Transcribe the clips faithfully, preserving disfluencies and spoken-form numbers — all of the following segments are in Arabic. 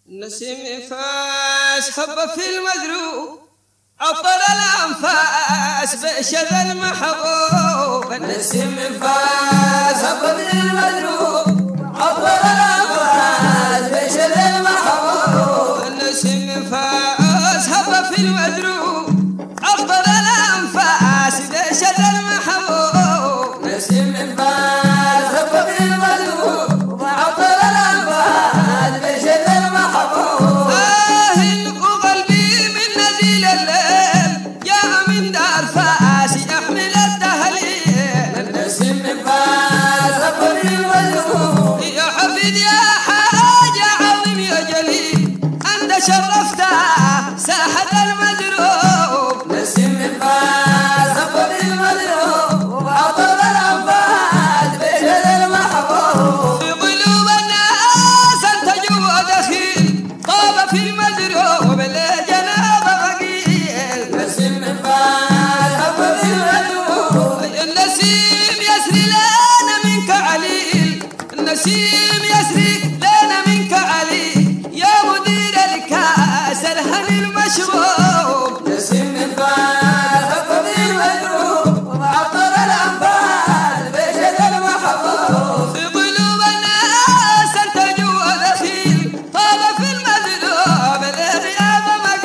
نسيم فاس حب في المذروب عطر الأنفاس بشذ المحبوب. نسيم فاس حب في المذروب عطر الأنفاس بشذ المحبوب. نسيم فاس حب في المذروب عطر الأنفاس بشذ المحبوب. نسيم فاس حب في المذروب عطر الأنفاس بشذ المحبوب. آه وقلبي من نزيل الليل جاء من دار فاس يحمل التهليل. نسيم فاس حب في المذروب يا حفيد يا حاج عظيم يا جليل أنت شرفت ساحة المذروب. نسيم فاس حب في المذروب عطر الأنفاس بشذ المحبوب. في قلوب الناس أنت جوا دخيل طاب في المذروب لجناب بقيل. نسيم فاس حب في المذروب النسيم يسري لنا منك عليل، النسيم يسري لنا منك عليل يا مدير الكاس الهني المشروب. نسيم فاس حب في المذروب عطر الأنفاس بشذ المحبوب. في قلوب الناس أنت جوا دخيل طاب في المذروب لغياب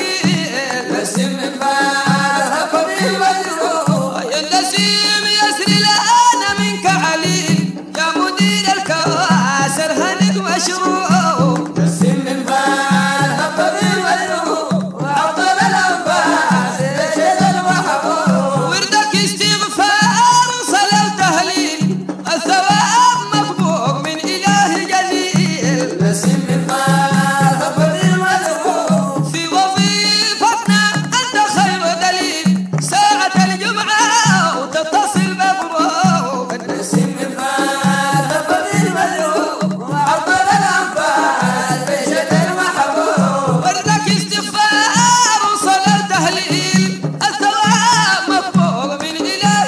مقيل. نسيم فاس حب في المذروب النسيم يسري لنا منك عليل يا مدير الكاس الهني المشروب. نسيم فاس حب في المذروب عطر الأنفاس بشذ المحبوب. وردك استغفار صلاة وتهليل الثواب مقبول من إله جليل. نسيم فاس حب في المذروب في وظيفتنا أنت خير دليل ساعة الجمعة وتتصل بمروب. نسيم فاس حب في المذروب عطر الأنفاس بشذ المحبوب. وردك استغفار وصلاة وتهليل الثواب مقبول من إله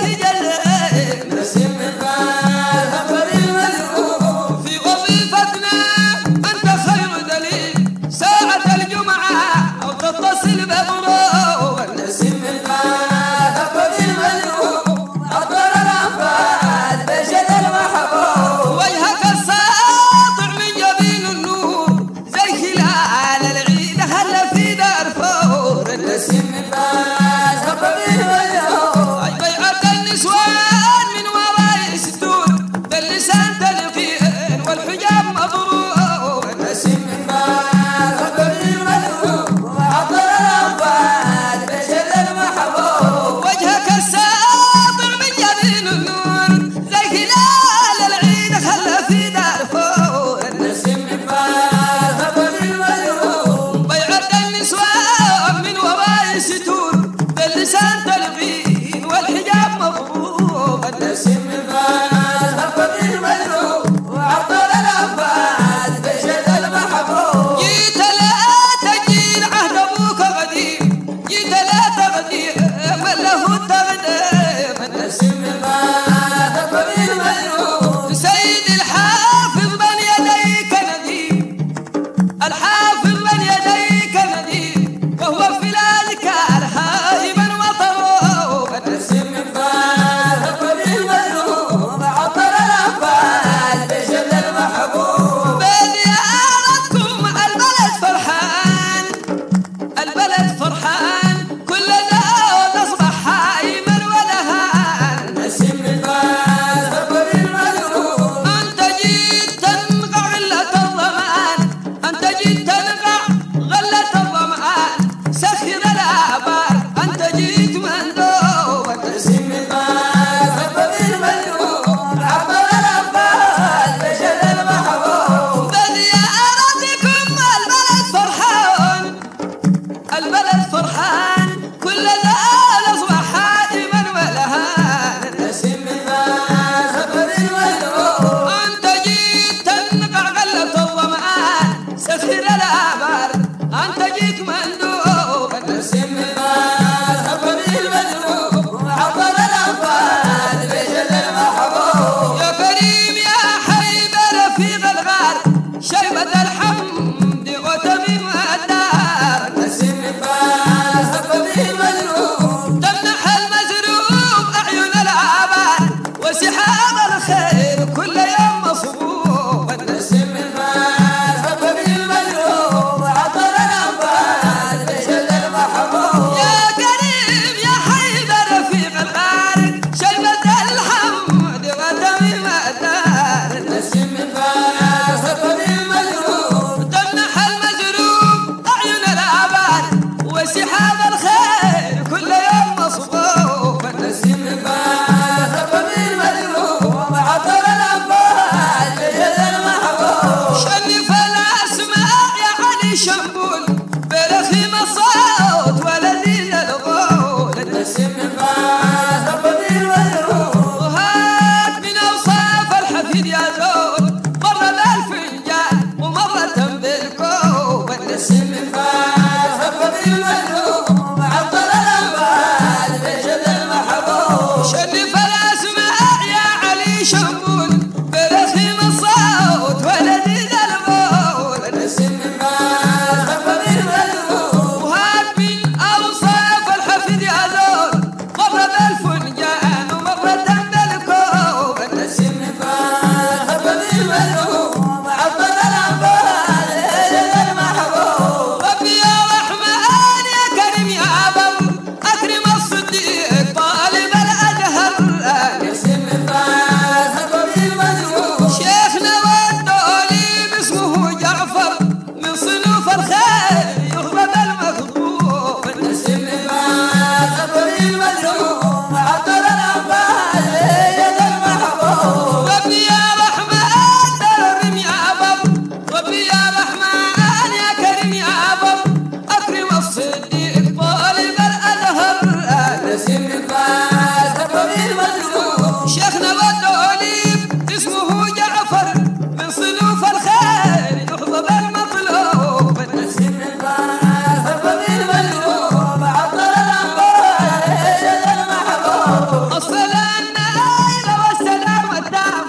جليل. نسيم فاس حب في المذروب في وظيفتنا أنت خير دليل ساعة الجمعة أو تتصل بمروب. نسيم فاس حب في المذروب عطر الأنفاس بشذ المحبوب. وجهك الساطع من جبين النور زي هلال العيد هلا في دار فور. نسيم فاس حب في المذروب بيعة النسوان من وراي ستور باللسان تلقين والحجاب مضروب. نسيم فاس حب في المذروب عطر الأنفاس بشذ المحبوب. وجهك الساطع من جبين النور زي هلال العيد هلا في دار فور. نسيم فاس حب في المذروب بيعة النسوان من وراي ستور باللسان تلقين والحجاب مضروب. نسيم فاس حب في المذروب عطر الأنفاس بشذ المحبوب. جيت لا تجيل عهد ابوك قديم جيت لا تقديم من له التقديم. نسيم فاس حب في المذروب سيد الحافظ من يديك نديم الحافظ من يديك نديم وهو في الأذكار هائما وطروب. نسيم فاس حب في المذروب عطر الأنفاس بشذ المحبوب. بديارتكم البلد فرحان البلد فرحان كلنا ونصبح هائما ولهان. نسيم فاس حب في المذروب أنت جيت تنقع علة الضمان أنت جيت تنقع علي شنبول برخيم الصوت ولذيذ الغول نسيم من فاس ربي المجروح وهات من اوصاف الحفيد يا زول مرة بالفنجان ومرة بالكوب نسيم من فاس ربي المجروح عطر الأنفال بشد المحبوب شرف الاسماء يا علي شنبول برخيم الصوت ولذيذ الغول نسيم من فاس ربي المجروح وهات من اوصاف الحفيد يا زول مرة بالفنجان ومرة بالكوب نسيم من فاس ربي المجروح عطر الأنفال بشد المحبوب ربي يا رحمن يا كريم يا بر اكرم الصديق طالب الازهر نسيم من فاس ربي المجروح شيخنا والدولي باسمه جعفر من صنوف الخير يغرب المخطوب نسيم من فاس ربي المجروح عطر الأنفال بشد المحبوب ربي يا رحمن كريم يا بر ربي يا رحمن يا كريم يا بر اكرم الصديق طالب الازهر نسيم من فاس ربي المجروح شيخنا والدولي اسمه جعفر من صنوف الخير يحفظ المطلوب نسيم من فاس ربي المجروح عطر الأنفال بشد المحبوب الصلاة النايرة والسلام التام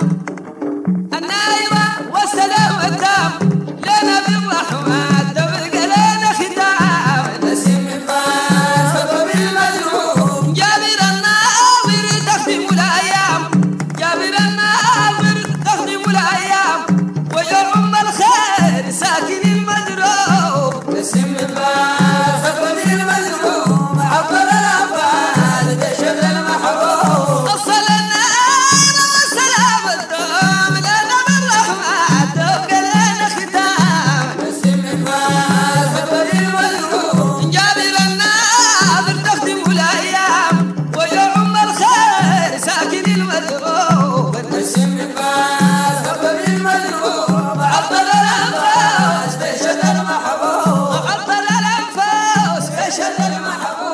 النايرة والسلام التام لنبي الرحمن تبقى لنا ختام نسيم من فاس ربي المجروح جابر الناظر تخدم الأيام جابر الناظر تخدم الأيام ويعم الخير ساكن المدروب نسيم من فاس ربي المجروح عطر الأنفال بشد المحبوب الصلاة النايرة والسلام التام لنبي الرحمن تبقى لنا ختام نسيم من فاس ربي المجروح جابر الناظر تخدم الأيام ويعم الخير ساكن المدروب نسيم من فاس ربي المجروح عطر الأنفاس بشد المحبوب عطل الأنفاس بشد المحبوب